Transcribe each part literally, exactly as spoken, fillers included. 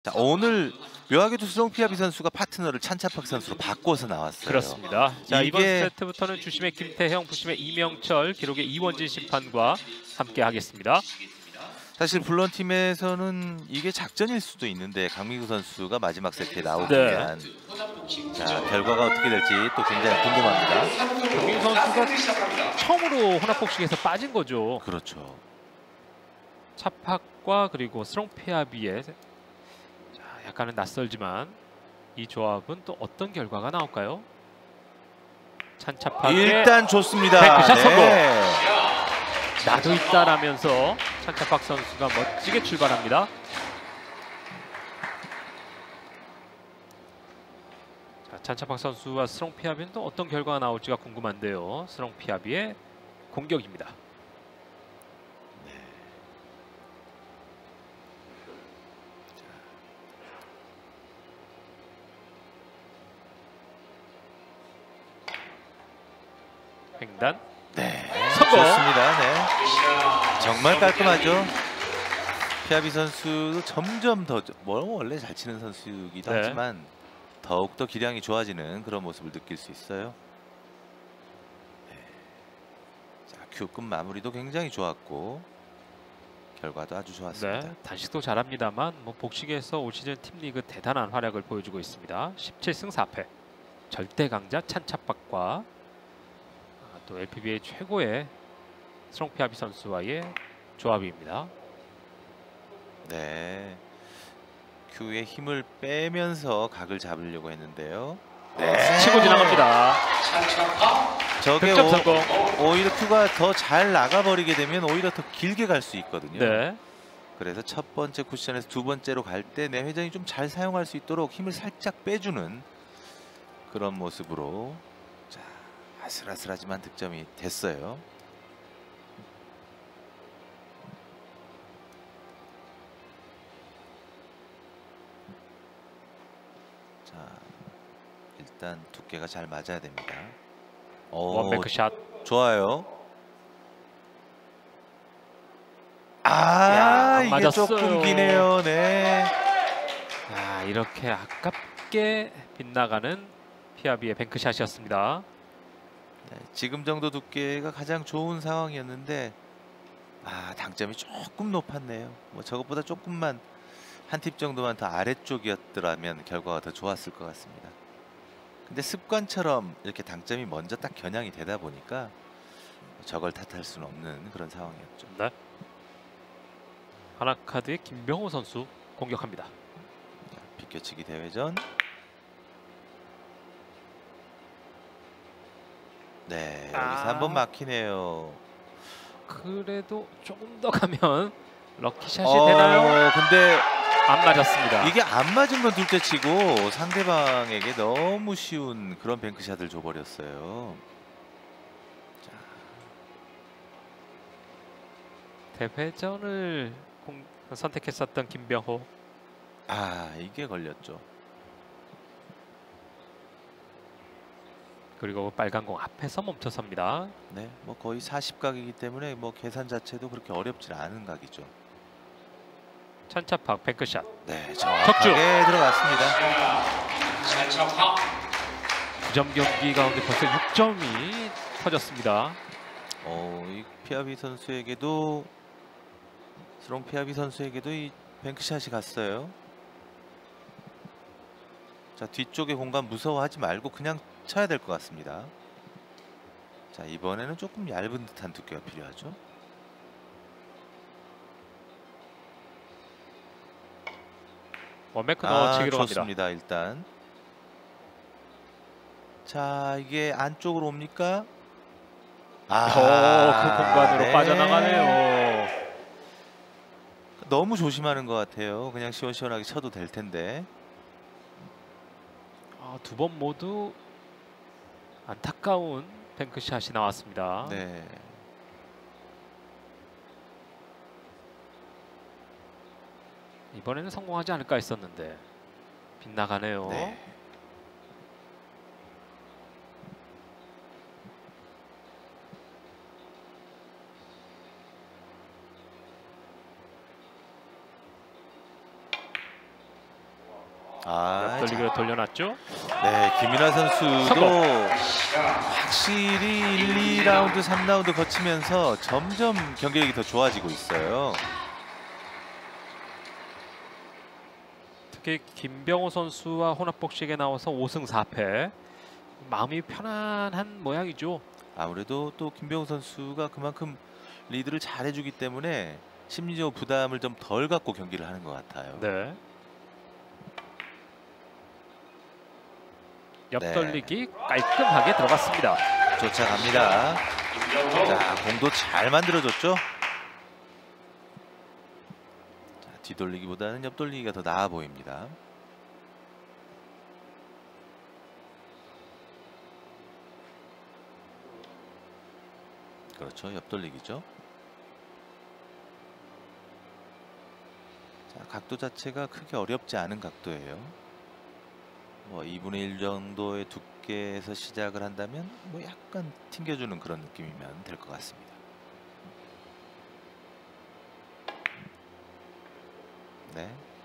자, 오늘 묘하게도 스롱피아비 선수가 파트너를 찬차팍 선수로 바꿔서 나왔어요. 그렇습니다. 자, 이게... 이번 세트부터는 주심의 김태형, 부심의 이명철, 기록의 이원진 심판과 함께 하겠습니다. 사실 블런 팀에서는 이게 작전일 수도 있는데 강민구 선수가 마지막 세트에 나오면 네. 자, 결과가 어떻게 될지 또 굉장히 궁금합니다. 강민구 선수가 처음으로 혼합복식에서 빠진 거죠. 그렇죠. 차팍과 그리고 스롱피아비의 약간은 낯설지만 이 조합은 또 어떤 결과가 나올까요? 찬차팍의 일단 좋습니다. 뱅크샷 성공. 네. 나도 있다라면서 찬차팍 선수가 멋지게 출발합니다. 자, 찬차팍 선수와 스롱피아비는 또 어떤 결과가 나올지가 궁금한데요. 스롱피아비의 공격입니다. 횡단. 네. 성공. 좋습니다. 네. 정말 깔끔하죠. 피아비 선수도 점점 더 뭐 원래 잘 치는 선수이기도 네. 하지만 더욱 더 기량이 좋아지는 그런 모습을 느낄 수 있어요. 네. 자, 큐끝 마무리도 굉장히 좋았고 결과도 아주 좋았습니다. 네, 단식도 잘합니다만 뭐 복식에서 올 시즌 팀리그 대단한 활약을 보여주고 있습니다. 십칠 승 사 패. 절대 강자 찬차팍과 또 엘피비에이 최고의 스롱피아비 선수와의 조합입니다. 네, 큐에 힘을 빼면서 각을 잡으려고 했는데요. 네, 치고 지나갑니다. 저게 오, 오히려 큐가 더 잘 나가버리게 되면 오히려 더 길게 갈 수 있거든요. 네. 그래서 첫 번째 쿠션에서 두 번째로 갈 때 내 회전이 좀 잘 사용할 수 있도록 힘을 살짝 빼주는 그런 모습으로 자, 아슬아슬하지만 득점이 됐어요. 자, 일단 두께가 잘 맞아야 됩니다. 원뱅크샷 좋아요. 아, 야, 이게 맞았어요. 조금 기네요. 네. 아, 이렇게 아깝게 빗나가는 피아비의 뱅크샷이었습니다. 네, 지금 정도 두께가 가장 좋은 상황이었는데 아, 당점이 조금 높았네요. 뭐 저것보다 조금만 한 팁 정도만 더 아래쪽이었더라면 결과가 더 좋았을 것 같습니다. 근데 습관처럼 이렇게 당점이 먼저 딱 겨냥이 되다 보니까 저걸 탓할 수는 없는 그런 상황이었죠. 네. 하나카드의 김병호 선수 공격합니다. 자, 비껴치기 대회전. 네, 여기서 아. 한번 막히네요. 그래도 조금 더 가면 럭키샷이 어, 되나요? 근데 안 맞았습니다. 이게 안 맞은 건 둘째치고 상대방에게 너무 쉬운 그런 뱅크샷을 줘버렸어요. 자. 대회전을 공, 선택했었던 김병호. 아, 이게 걸렸죠. 그리고 빨간 공 앞에서 멈춰섭니다. 네, 뭐 거의 사십 각이기 때문에 뭐 계산 자체도 그렇게 어렵지 않은 각이죠. 찬차팍 뱅크샷. 네, 정확하게 들어갔습니다. 구 점 경기 가운데 벌써 육 점이 터졌습니다. 어, 이 피아비 선수에게도 스롱 피아비 선수에게도 이 뱅크샷이 갔어요. 자, 뒤쪽의 공간 무서워하지 말고 그냥 쳐야 될 것 같습니다. 자, 이번에는 조금 얇은 듯한 두께가 필요하죠. 원뱅크 아, 넣어치기로 좋습니다. 갑니다. 일단 자, 이게 안쪽으로 옵니까? 아, 그 공간으로 네. 빠져나가네요. 너무 조심하는 것 같아요. 그냥 시원시원하게 쳐도 될 텐데. 아, 두 번 모두 안타까운 뱅크샷이 나왔습니다. 네. 이번에는 성공하지 않을까 했었는데 빗나가네요. 네. 아, 옆돌리기로 돌려놨죠. 네, 김민아 선수도 성공. 확실히 일, 이 라운드, 삼 라운드 거치면서 점점 경기력이 더 좋아지고 있어요. 특히 김병호 선수와 혼합복식에 나와서 오 승 사 패. 마음이 편안한 모양이죠. 아무래도 또 김병호 선수가 그만큼 리드를 잘 해주기 때문에 심리적 부담을 좀 덜 갖고 경기를 하는 것 같아요. 네. 옆돌리기 네. 깔끔하게 들어갔습니다. 쫓아갑니다. 자, 공도 잘 만들어줬죠. 자, 뒤돌리기보다는 옆돌리기가 더 나아 보입니다. 그렇죠, 옆돌리기죠. 자, 각도 자체가 크게 어렵지 않은 각도예요. 뭐 이분의 일 정도의 두께에서 시작을 한다면 뭐 약간 튕겨주는 그런 느낌이면 될 것 같습니다. 네,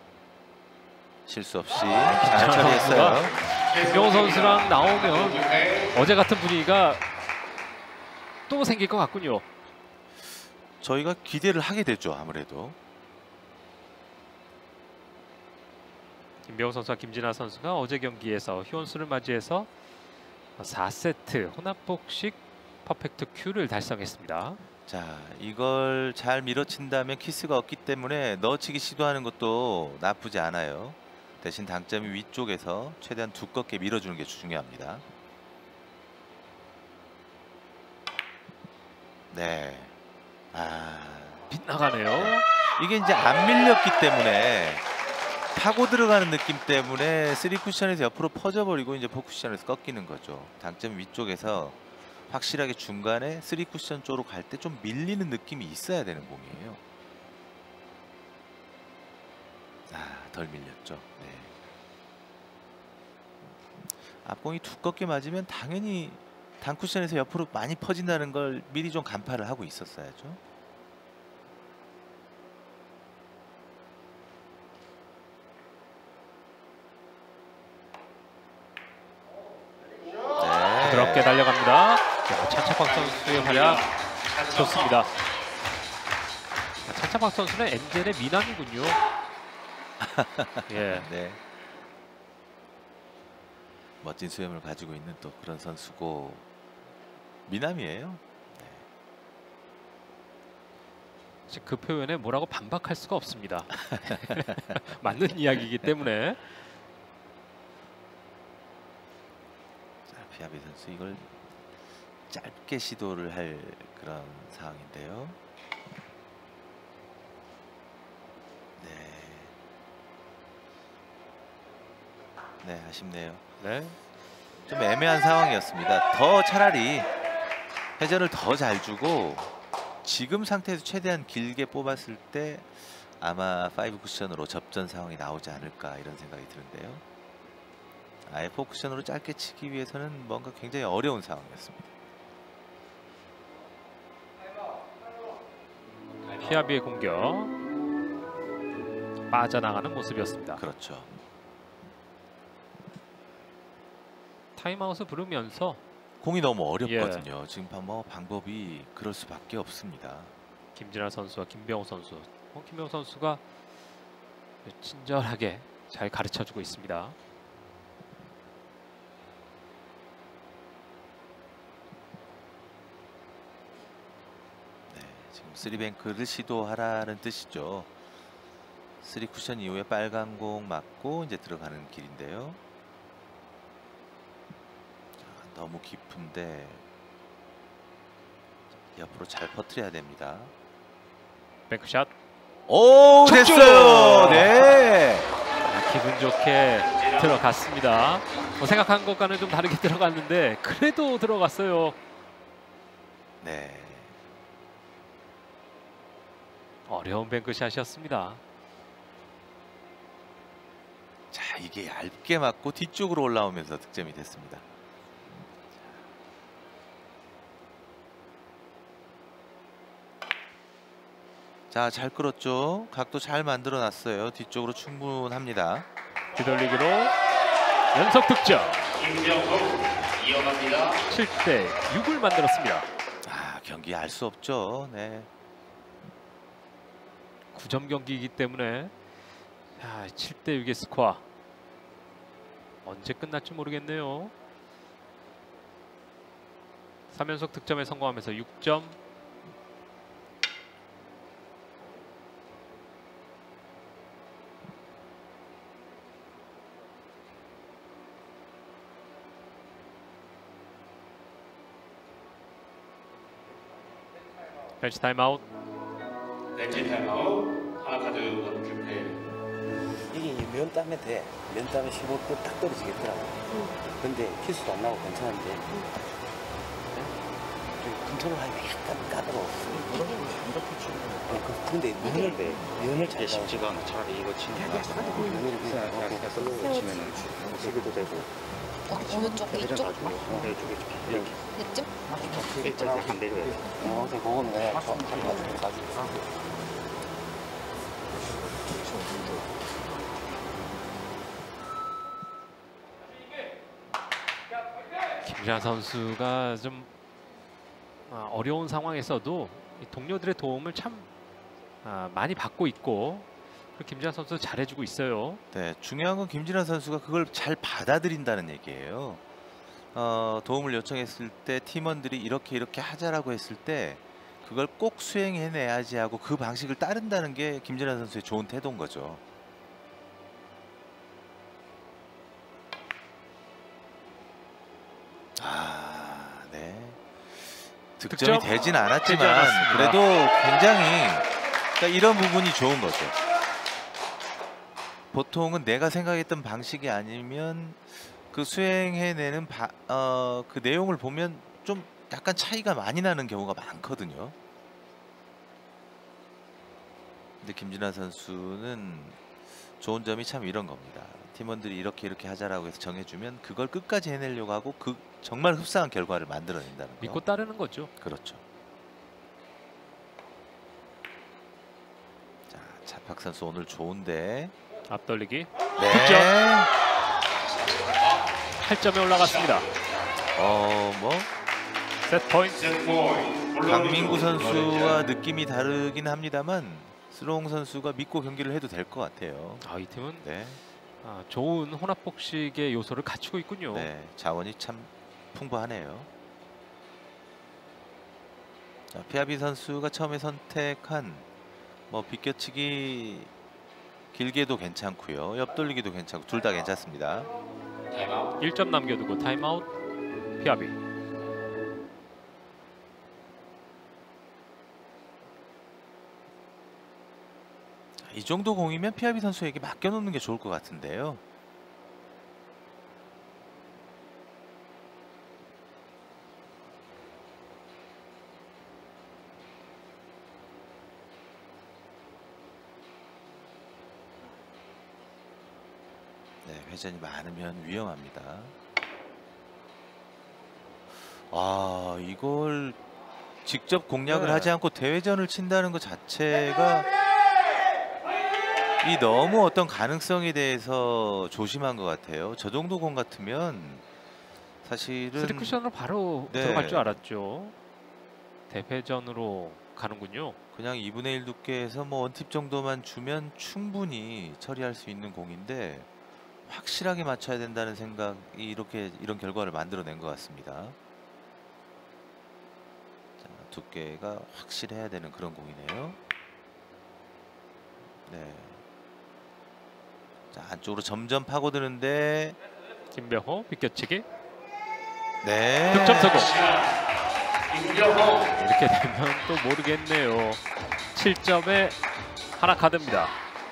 실수 없이 잘 처리했어요. 김병호 선수랑 나오면 어제 같은 분위기가 또 생길 것 같군요. 저희가 기대를 하게 되죠. 아무래도 김병호 선수와 김진아 선수가 어제 경기에서 휴원수를 맞이해서 사 세트 혼합복식 퍼펙트 큐를 달성했습니다. 자, 이걸 잘 밀어친다면 키스가 없기 때문에 넣어치기 시도하는 것도 나쁘지 않아요. 대신 당점이 위쪽에서 최대한 두껍게 밀어주는 게 중요합니다. 네. 아, 빗나가네요. 이게 이제 안 밀렸기 때문에 타고 들어가는 느낌 때문에 쓰리 쿠션에서 옆으로 퍼져버리고 이제 사 쿠션에서 꺾이는 거죠. 당점 위쪽에서 확실하게 중간에 쓰리 쿠션 쪽으로 갈 때 좀 밀리는 느낌이 있어야 되는 공이에요. 아, 덜 밀렸죠. 네. 앞공이 두껍게 맞으면 당연히 단 쿠션에서 옆으로 많이 퍼진다는 걸 미리 좀 간파를 하고 있었어야죠. 네. 부드럽게 달려갑니다. 찬차박 선수의 활약 좋습니다. 찬차박 선수는 엔젤의 미남이군요. 예. 네. 멋진 수염을 가지고 있는 또 그런 선수고 미남이에요. 네. 그 표현에 뭐라고 반박할 수가 없습니다. 맞는 이야기이기 때문에. 자, 피아비 선수 이걸 짧게 시도를 할 그런 상황인데요. 네. 네, 아쉽네요. 네. 좀 애매한 상황이었습니다. 더 차라리 회전을 더 잘 주고 지금 상태에서 최대한 길게 뽑았을 때 아마 오 쿠션으로 접전 상황이 나오지 않을까 이런 생각이 드는데요. 아예 사 쿠션으로 짧게 치기 위해서는 뭔가 굉장히 어려운 상황이었습니다. 피아비의 공격 빠져나가는 모습이었습니다. 그렇죠. 타임아웃을 부르면서 공이 너무 어렵거든요. 예. 지금 뭐 방법이 그럴 수밖에 없습니다. 김진아 선수와 김병호 선수. 어, 김병호 선수가 친절하게 잘 가르쳐주고 있습니다. 네, 지금 쓰리뱅크를 시도하라는 뜻이죠. 쓰리 쿠션 이후에 빨간 공 맞고 이제 들어가는 길인데요. 너무 깊은데 옆으로 잘 퍼뜨려야 됩니다. 뱅크샷. 오, 됐어요. 네. 아, 기분 좋게 들어갔습니다. 뭐 생각한 것과는 좀 다르게 들어갔는데 그래도 들어갔어요. 네. 어려운 뱅크샷이었습니다. 자, 이게 얇게 맞고 뒤쪽으로 올라오면서 득점이 됐습니다. 자, 잘 끌었죠. 각도 잘 만들어 놨어요. 뒤쪽으로 충분합니다. 뒤돌리기로 연속 득점. 칠 대 육을 만들었습니다. 아, 경기 알 수 없죠. 네. 구 점 경기이기 때문에 칠 대 육의 스코어 언제 끝날지 모르겠네요. 삼 연속 득점에 성공하면서 육 점. 벤치 타임아웃. 렌즈 타임아웃. 하나카드 원큐페. 이게 면 따면 돼. 면 따면 십오 도 딱 떨어지겠더라고. 근데 키스도 안 나고 괜찮은데. 좀 컨트롤 하기가 약간 까다로워. 이렇게 치는 어, 그- 근데 면을 돼. 면을 잘 게 따. 쉽지가 않아. 차라리 이거 치는 게 낫어. 면을 그냥 그냥 슬로우 치면은 세게도 되고. 어, 어느 쪽? 회전 이쪽? 가지고 이쪽에 이렇게 이쯤? 이렇게 이렇게 내려야 돼. 어, 근데 그거는 내가 좀 가지고 가지고. 김지한 선수가 좀 아, 어려운 상황에서도 이 동료들의 도움을 참 아, 많이 받고 있고 그 김지한 선수 잘해주고 있어요. 네, 중요한 건 김진환 선수가 그걸 잘 받아들인다는 얘기예요. 어, 도움을 요청했을 때 팀원들이 이렇게 이렇게 하자라고 했을 때 그걸 꼭 수행해내야지 하고 그 방식을 따른다는 게 김진환 선수의 좋은 태도인 거죠. 아, 네. 득점이 득점 되진 되지 않았지만 않았습니다. 그래도 굉장히 그러니까 이런 부분이 좋은 거죠. 보통은 내가 생각했던 방식이 아니면 그 수행해내는 바, 어, 그 내용을 보면 좀 약간 차이가 많이 나는 경우가 많거든요. 근데 김진환 선수는 좋은 점이 참 이런 겁니다. 팀원들이 이렇게 이렇게 하자라고 해서 정해주면 그걸 끝까지 해내려고 하고 그 정말 흡사한 결과를 만들어낸다는 거. 믿고 따르는 거죠. 그렇죠. 자, 차박 선수 오늘 좋은데. 앞돌리기. 네. 득점. 팔 점에 올라갔습니다. 어, 뭐 세트 포인트. 강민구 선수와 느낌이 다르긴 합니다만 스롱 선수가 믿고 경기를 해도 될 것 같아요. 아, 이 팀은 네, 아, 좋은 혼합복식의 요소를 갖추고 있군요. 네, 자원이 참 풍부하네요. 자, 피아비 선수가 처음에 선택한 뭐 비껴치기 길게도 괜찮고요, 옆돌리기도 괜찮고 둘 다 괜찮습니다. 타임아웃. 일 점 남겨두고 타임아웃. 피아비. 이 정도 공이면 피아비 선수에게 맡겨놓는 게 좋을 것 같은데요. 네, 회전이 많으면 위험합니다. 아, 이걸 직접 공략을 네. 하지 않고 대회전을 친다는 것 자체가 이 너무 어떤 가능성에 대해서 조심한 것 같아요. 저 정도 공 같으면 사실은 쓰리 쿠션으로 바로 네. 들어갈 줄 알았죠. 대회전으로 가는군요. 그냥 이분의 일 두께에서 뭐 원팁 정도만 주면 충분히 처리할 수 있는 공인데 확실하게 맞춰야 된다는 생각이 이렇게 이런 결과를 만들어낸 것 같습니다. 자, 두께가 확실해야 되는 그런 공이네요. 네. 자, 안쪽으로 점점 파고드는데 김병호 비껴치기. 네. 득점 성공. 이렇게 되면 또 모르겠네요. 칠 점에 하나 카드입니다.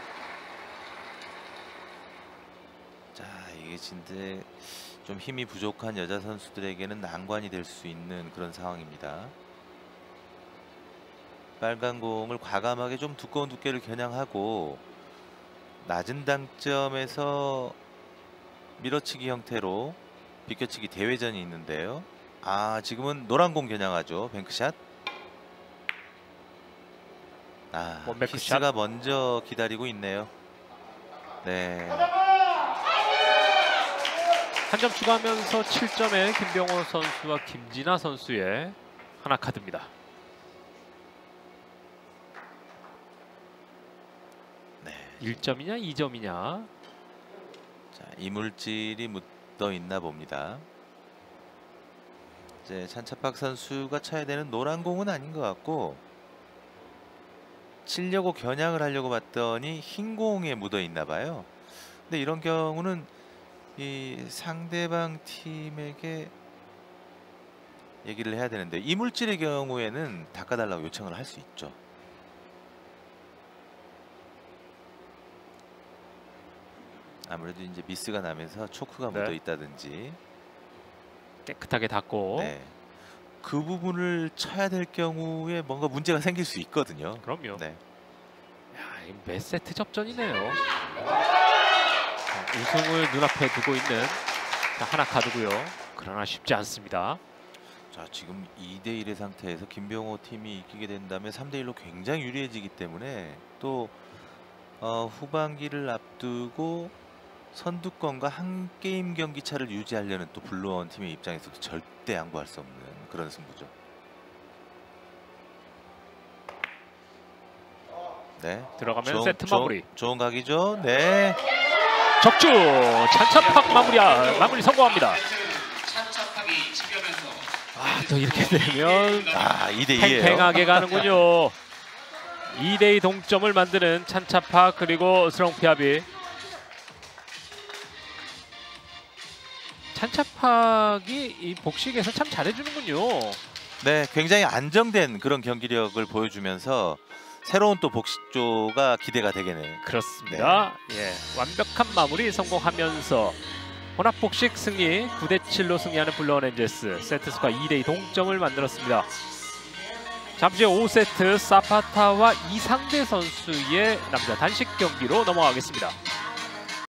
자, 이게 진짜 좀 힘이 부족한 여자 선수들에게는 난관이 될 수 있는 그런 상황입니다. 빨간 공을 과감하게 좀 두꺼운 두께를 겨냥하고 낮은 당점에서 밀어치기 형태로 비껴치기 대회전이 있는데요. 아, 지금은 노란 공 겨냥하죠. 뱅크샷. 아, 원뱅크샷. 키스가 먼저 기다리고 있네요. 네. 한 점 추가하면서 칠 점에 김병호 선수와 김진아 선수의 하나 카드입니다. 네. 일 점이냐 이 점이냐. 자, 이물질이 묻어 있나 봅니다. 이제 찬차박 선수가 쳐야 되는 노란 공은 아닌 것 같고 치려고 겨냥을 하려고 봤더니 흰 공에 묻어 있나 봐요. 근데 이런 경우는 이 상대방 팀에게 얘기를 해야 되는데 이물질의 경우에는 닦아달라고 요청을 할 수 있죠. 아무래도 이제 미스가 나면서 초크가 네. 묻어 있다든지 깨끗하게 닦고. 네. 그 부분을 쳐야 될 경우에 뭔가 문제가 생길 수 있거든요. 그럼요. 네. 야, 이거 몇 세트 접전이네요. 자, 우승을 눈앞에 두고 있는 자, 하나 카드고요. 그러나 쉽지 않습니다. 자, 지금 이 대 일의 상태에서 김병호 팀이 이기게 된다면 삼 대 일로 굉장히 유리해지기 때문에 또 어, 후반기를 앞두고 선두권과 한 게임 경기 차를 유지하려는 또 블루원 팀의 입장에서도 절대 양보할 수 없는 그런 승부죠. 네. 들어가면 좋은- 세트 좋은- 마무리. 좋은 각이죠. 네. 적중 찬차팍 마무리야 마무리 성공합니다. 아, 또 이렇게 되면 아, 이 대 이예요. 팽팽하게 가는군요. 이 대 이 동점을 만드는 찬차팍 그리고 스롱피아비. 찬차팍이 이 복식에서 참 잘해주는군요. 네, 굉장히 안정된 그런 경기력을 보여주면서 새로운 또 복식조가 기대가 되겠네요. 그렇습니다. 예, 완벽한 마무리 성공하면서 혼합 복식 승리 구 대 칠로 승리하는 블루원 엔젤스. 세트스코어 이 대 이 동점을 만들었습니다. 잠시 후 오 세트 사파타와 이상대 선수의 남자 단식 경기로 넘어가겠습니다.